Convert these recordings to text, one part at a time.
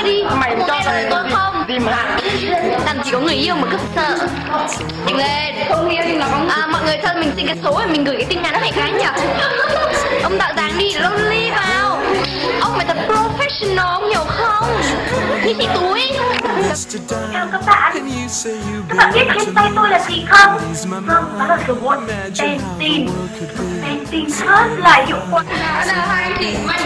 đi. Mày Không cho nghe lời tôi không? tìm hàng. Làm gì có người yêu mà cứ sợ. Nhanh lên. Không yêu nhưng nó có. Mọi người cho mình xin cái số rồi mình gửi cái tin nhắn nó phải khá nhỉ. Ông tạo dáng đi, lonely vào. Ông phải thật professional, ông hiểu không? Như chị túi. Hello các bạn biết trên tay tôi là gì không? Vâng, đó là robot Pantene. Pantene rất là hiệu quả. Đó là hai chị quay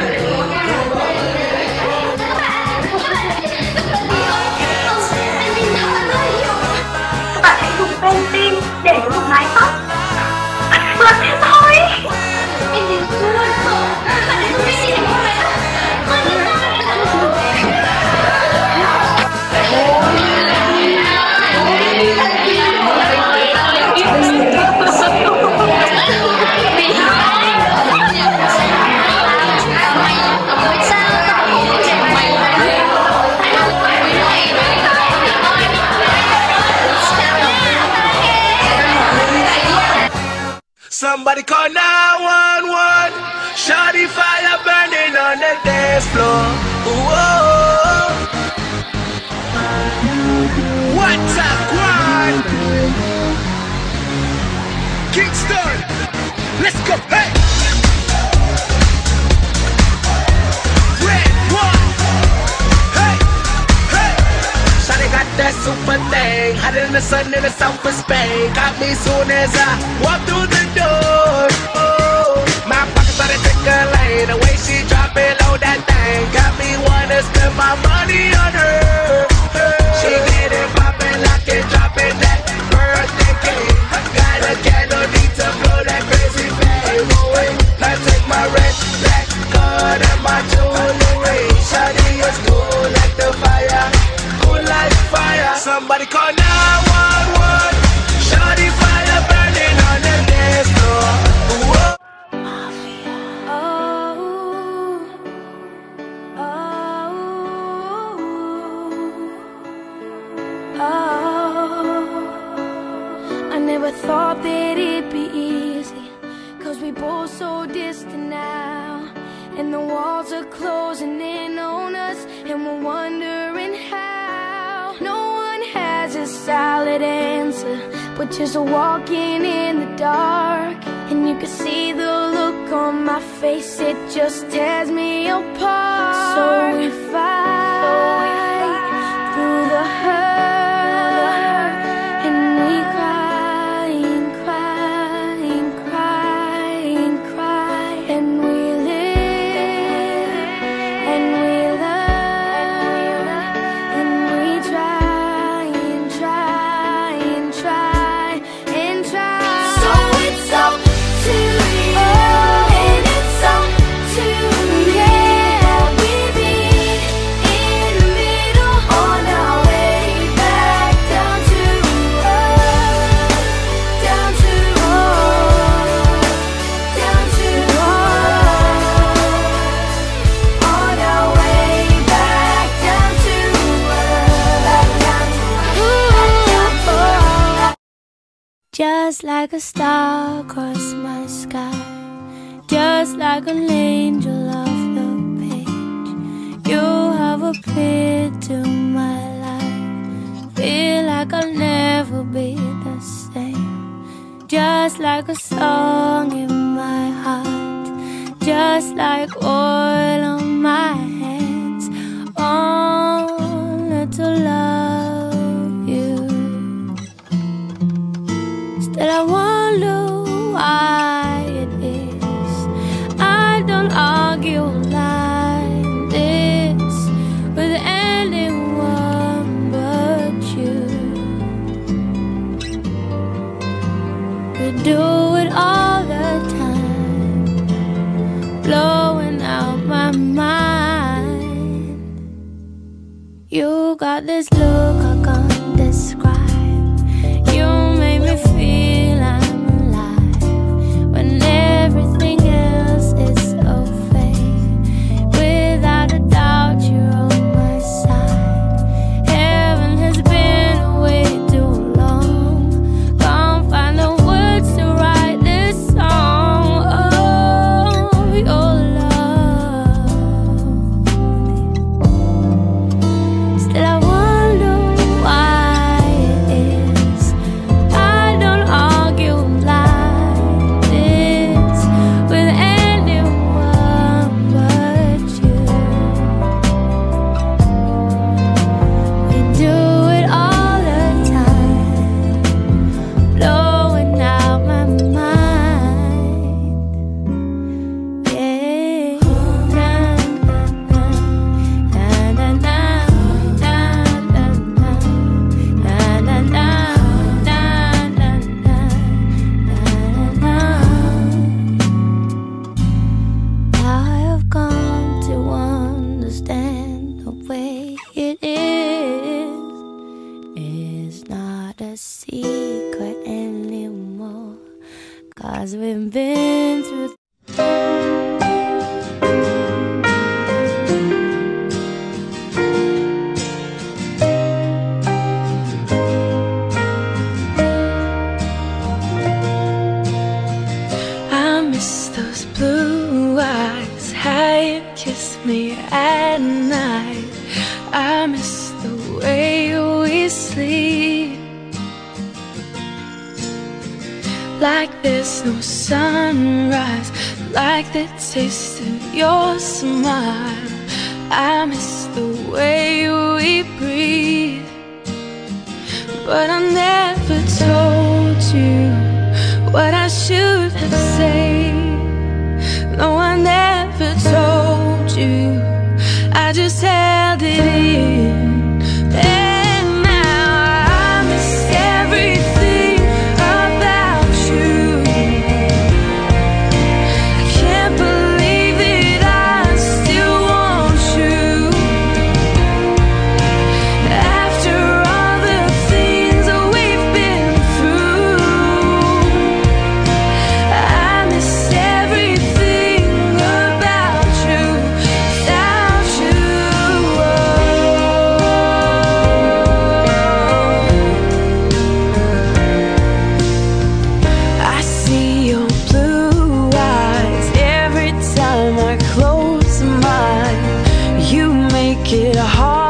Các bạn hãy dùng Pantene để dùng mái tóc. Vượt thế thôi. em nhìn xuống rồi. Bạn hãy dùng cái gì để mua mái tóc? Somebody call 911. Shawty fire burning on the dance floor. Whoa. What's a grind? Kingston, let's go. Hey. Red one. Hey, hey. Shawty got that super thing, hotter than the sun in the south of Spain. Got me soon as I walk through the door. Oh, my pockets started tickling. The way she drop it low, that thing got me wanna spend my money on her. She get it poppin', lock it, dropping that birthday cake. Got a candle, need to blow that crazy flame away. I take my red, black card and my jewelry. Shawty is cool like the fire, cool like fire. Somebody call 911. Shawty fire burning on the dance floor. Whoa. I never thought that it'd be easy, 'cause we both so distant now, and the walls are closing in on us, and we're wondering how. No one has a solid answer, but just walking in the dark, and you can see the look on my face, it just tears me apart. So we fight through the hurt, and we cry and cry and cry and cry, and we live and we learn, and we try and try and try and try. So it's up to you, and it's up to me. Yeah, we be in the middle on our way back down to earth, down to earth, down to earth, on our way back down to earth, back down to earth. Just like a star across my sky, just like an angel off the page, you have appeared to my life. Feel like I'll never be the same. Just like a song in my heart, just like oil on my hands, only to love you. Still I wonder why it is I don't argue like this with anyone but you. We do it all the time, blowing out my mind. You got this look I can't describe. You make me feel I'm alive when everything else is so fake. Without a doubt, you're on my side. Heaven has been away too long. Can't find the words to write this song. Oh, your love. like there's no sunrise, like the taste of your smile. I miss the way we breathe, but I never told you what I should have said. No, I never told you, I just held it in. And now I miss everything about you. I can't believe that I still want you. After all the things that we've been through, I miss everything about you without you. I see your blue eyes every time I close mine. You make it hard